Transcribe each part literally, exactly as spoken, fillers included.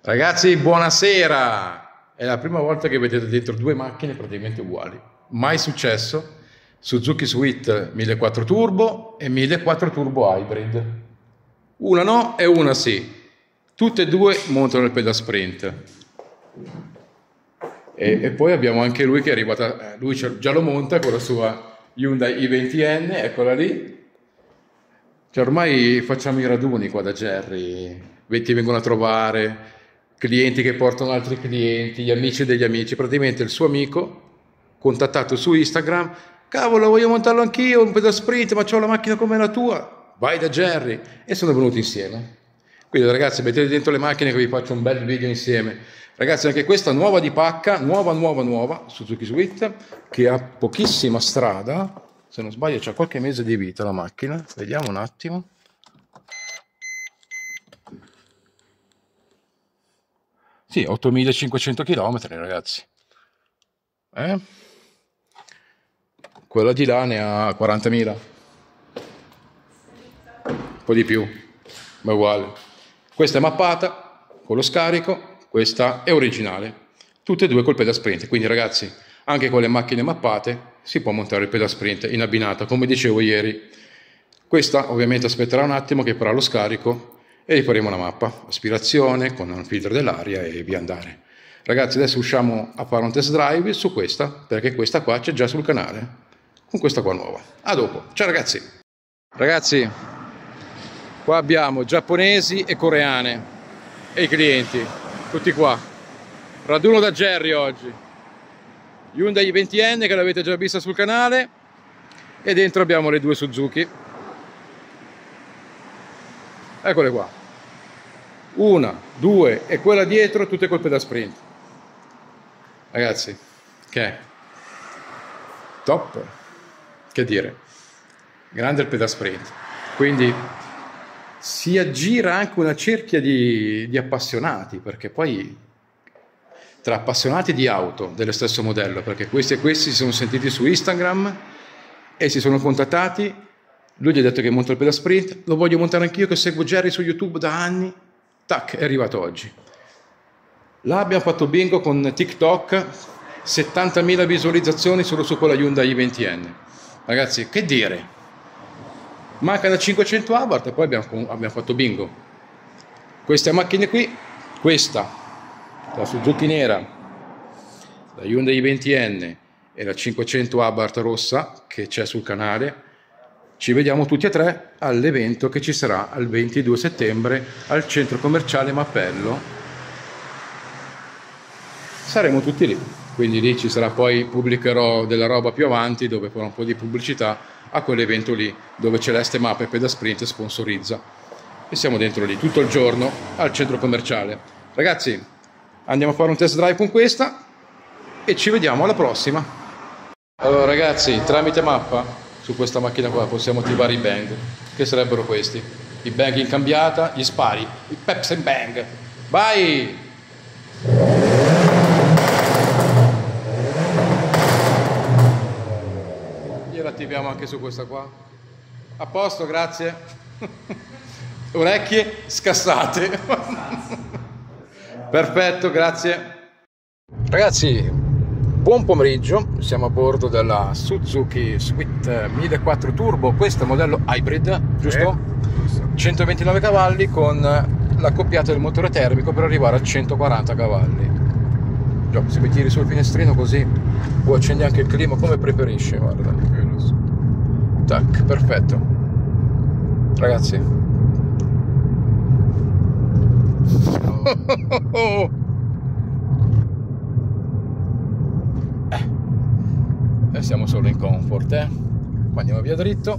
Ragazzi, buonasera! È la prima volta che vedete dentro due macchine praticamente uguali. Mai successo. Suzuki Swift millequattrocento Turbo e millequattrocento Turbo Hybrid. Una no e una sì. Tutte e due montano il pedal sprint. E, e poi abbiamo anche lui che è arrivata, lui già lo monta con la sua Hyundai i venti N, eccola lì. Cioè, ormai facciamo i raduni qua da Jerry, ti vengono a trovare, clienti che portano altri clienti, gli amici degli amici, praticamente il suo amico contattato su Instagram, cavolo voglio montarlo anch'io, un pedal sprint, ma c'ho la macchina come la tua, vai da Jerry, e sono venuti insieme. Quindi ragazzi, mettete dentro le macchine che vi faccio un bel video insieme. Ragazzi, anche questa nuova di pacca, nuova nuova nuova, Suzuki Swift, che ha pochissima strada, se non sbaglio c'ha qualche mese di vita la macchina, vediamo un attimo. Sì, ottomilacinquecento chilometri ragazzi. Eh? Quella di là ne ha quarantamila. Un po' di più, ma uguale. Questa è mappata con lo scarico, questa è originale. Tutte e due col pedal sprint. Quindi ragazzi, anche con le macchine mappate si può montare il pedal sprint in abbinata, come dicevo ieri. Questa ovviamente aspetterà un attimo che farà lo scarico e rifaremo la mappa, aspirazione con un filtro dell'aria e via andare. Ragazzi, adesso usciamo a fare un test drive su questa, perché questa qua c'è già sul canale, con questa qua nuova. A dopo, ciao ragazzi! Ragazzi, qua abbiamo giapponesi e coreane e i clienti, tutti qua. Raduno da Jerry oggi. Hyundai i venti N che l'avete già vista sul canale, e dentro abbiamo le due Suzuki. Eccole qua, una, due e quella dietro tutte col pedal sprint. Ragazzi, che è? Top, che dire, grande il pedal sprint. Quindi si aggira anche una cerchia di, di appassionati, perché poi tra appassionati di auto dello stesso modello, perché questi e questi si sono sentiti su Instagram e si sono contattati. Lui gli ha detto che monta il pedal sprint, lo voglio montare anch'io che seguo Jerry su YouTube da anni. Tac, è arrivato oggi. Là abbiamo fatto bingo con TikTok, settantamila visualizzazioni solo su quella Hyundai i venti N. Ragazzi, che dire? Mancano cinquecento Abarth e poi abbiamo, abbiamo fatto bingo. Queste macchine qui, questa, la Suzuki nera, la Hyundai i venti N e la cinquecento Abarth rossa che c'è sul canale. Ci vediamo tutti e tre all'evento che ci sarà il ventidue settembre al centro commerciale Mappello. Saremo tutti lì, quindi lì ci sarà, poi pubblicherò della roba più avanti dove farò un po' di pubblicità a quell'evento lì dove Celeste Mappa e Pedal Sprint sponsorizza, e siamo dentro lì tutto il giorno al centro commerciale. Ragazzi, andiamo a fare un test drive con questa e ci vediamo alla prossima. Allora ragazzi, tramite mappa su questa macchina qua possiamo attivare i bang, che sarebbero questi, i bang in cambiata, gli spari, i peps and bang. Vai! Glielo attiviamo anche su questa qua. A posto, grazie. Orecchie scassate. Perfetto, grazie. Ragazzi, buon pomeriggio, siamo a bordo della Suzuki Swift millequattrocento Turbo, questo è modello hybrid, giusto? Eh, centoventinove cavalli con l'accoppiata del motore termico per arrivare a centoquaranta cavalli. Già, se mi tiri sul finestrino così o accendi anche il clima come preferisci, guarda. Tac, perfetto. Ragazzi. Oh. E siamo solo in comfort, eh? Ma andiamo via dritto.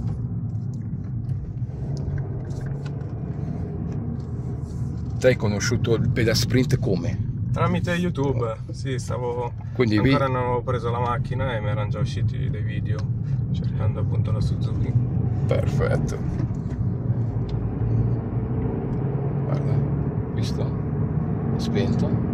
Te hai conosciuto il pedal sprint come? Tramite YouTube, sì, stavo... Quindi ancora vi... non avevo preso la macchina e mi erano già usciti dei video cercando appunto la Suzuki. Perfetto. Guarda, visto? Spento.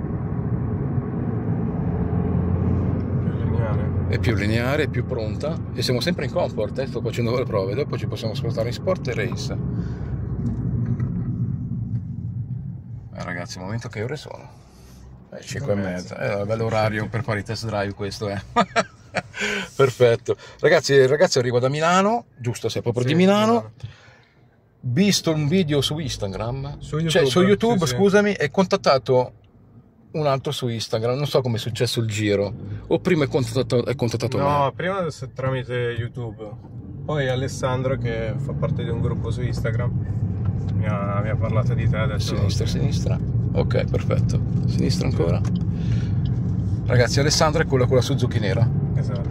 È più lineare, è più pronta e siamo sempre in comfort, eh? Sto facendo le prove, dopo ci possiamo spostare in sport e race. Eh, ragazzi, al momento che ore sono? Eh, cinque e mezza. È un bell'orario per fare i test drive questo, eh. Perfetto. Ragazzi, il ragazzo arriva da Milano, giusto? Sei proprio Sì, di Milano. Milano. Visto un video su Instagram, Su YouTube, cioè su YouTube, sì, scusami, e contattato un altro su Instagram. Non so come è successo il giro. O prima è contattato, è contattato No, me. prima tramite YouTube. Poi Alessandro, che fa parte di un gruppo su Instagram, mi ha, mi ha parlato di te. Ha detto, Sinistra, sinistra. Ok, perfetto. Sinistra ancora. Ragazzi, Alessandro è quella con la Suzuki nera, Esatto.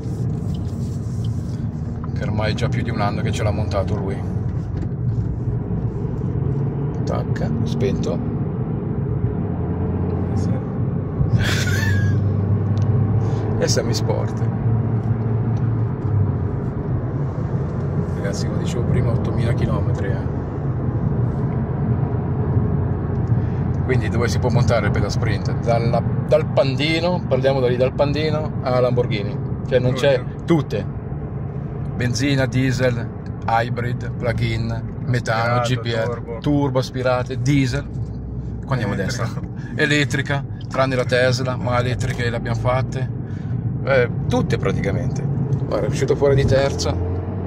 che ormai è già più di un anno che ce l'ha montato lui. Tac, spento. Eh sì. E semi sport. Ragazzi, come dicevo prima, ottomila chilometri, eh. Quindi dove si può montare il pedal sprint? Dalla, dal Pandino, parliamo da lì, dal Pandino a Lamborghini, cioè non c'è, tutte, benzina, diesel, hybrid, plug-in, metano, Aspirato, G P L, turbo. turbo, aspirate, diesel, qua andiamo a Elettrica. destra, elettrica, tranne la Tesla, ma elettriche le abbiamo fatte, eh, tutte praticamente. Guarda, è uscito fuori di terza.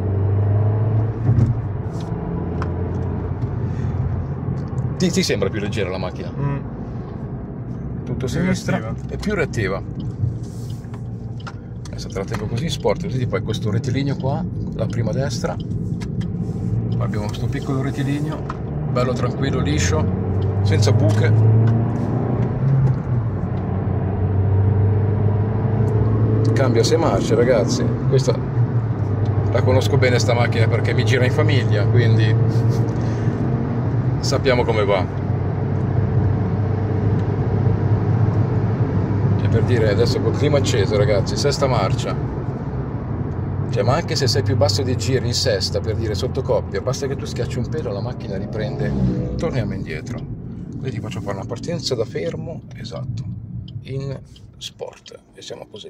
Ti, ti sembra più leggera la macchina? Mm. Tutto a Più sinistra reattiva. e più reattiva. Adesso te la tengo così, sport, così ti fai questo rettilineo qua, la prima destra. Abbiamo questo piccolo rettilineo, bello tranquillo, liscio, senza buche. Cambia sei marce, ragazzi. Questa la conosco bene sta macchina perché mi gira in famiglia, quindi sappiamo come va. Cioè, per dire, adesso col clima acceso, ragazzi, sesta marcia, cioè, ma anche se sei più basso di giri in sesta, per dire sotto coppia, basta che tu schiacci un pelo, la macchina riprende, torniamo indietro. Quindi ti faccio fare una partenza da fermo, esatto, in sport, e siamo così.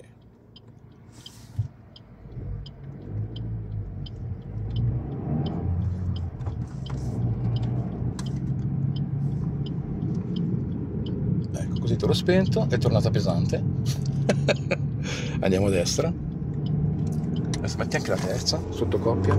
Così te l'ho spento, è tornata pesante. Andiamo a destra. Adesso metti anche la terza, sotto coppia.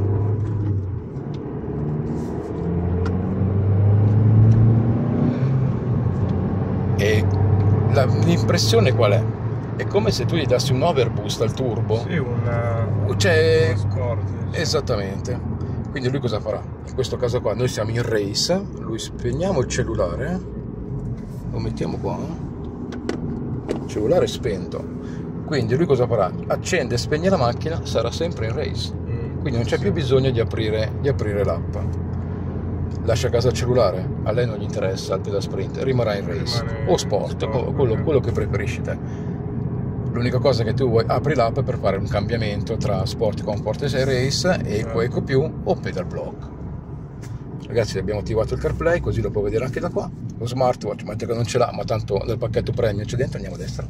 E la, l'impressione qual è? È come se tu gli dassi un overboost al turbo. Sì, una... Cioè, uno scorto, diciamo. esattamente. Quindi lui cosa farà? In questo caso qua noi siamo in race, lui spegniamo il cellulare, lo mettiamo qua, cellulare spento, quindi lui cosa farà? Accende e spegne la macchina, sarà sempre in race, Mm, quindi non c'è sì. più bisogno di aprire, di aprire l'app. Lascia a casa il cellulare, a lei non gli interessa il pedal sprint, rimarrà in race Rimane o sport, sport, o quello, ok. quello che preferisci te. L'unica cosa che tu vuoi, apri l'app per fare un cambiamento tra sport, comfort e race e Certo. poi più o pedal block. Ragazzi, abbiamo attivato il CarPlay, così lo può vedere anche da qua. Lo smartwatch, mentre che non ce l'ha, ma tanto nel pacchetto premium c'è dentro, andiamo a destra.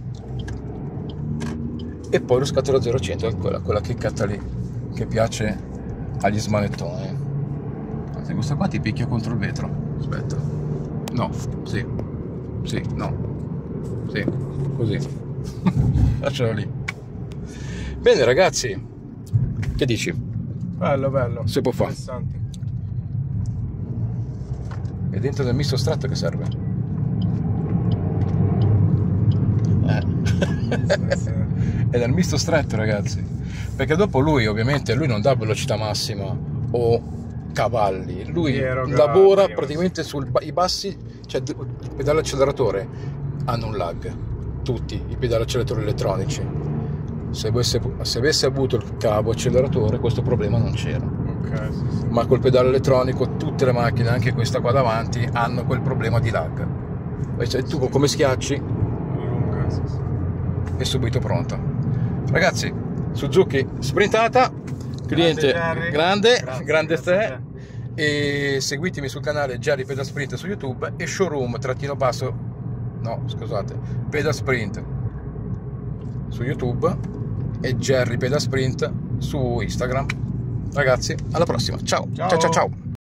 E poi lo scatto da zero a cento, è quella, quella chicchetta lì, che piace agli smanettoni. Anzi, questa qua ti picchia contro il vetro. Aspetta. No, sì. Sì, no. Sì, così. Lascialo lì. Bene, ragazzi. Che dici? Bello, bello. Si può fare. Interessante. È dentro del misto stretto che serve. Eh. Sì, sì. È dal misto stretto, ragazzi, perché dopo lui ovviamente lui non dà velocità massima o cavalli, lui Eroga lavora prima, praticamente sui bassi, cioè il pedale acceleratore hanno un lag, tutti i pedali acceleratori elettronici. Se avesse, se avesse avuto il cavo acceleratore questo problema non c'era, Ok, sì, sì. ma col pedale elettronico tutte le macchine, anche questa qua davanti, hanno quel problema di lag. Cioè, tu come schiacci Lunga, sì, sì. è subito pronta. Ragazzi, Suzuki sprintata, cliente Jerry. grande, Grazie, grande grazie te, a e seguitemi sul canale Jerry Pedal Sprint su YouTube e showroom trattino basso, no scusate, Pedal Sprint su YouTube e Jerry Pedal Sprint su Instagram. Ragazzi, alla prossima, ciao, ciao, ciao, ciao.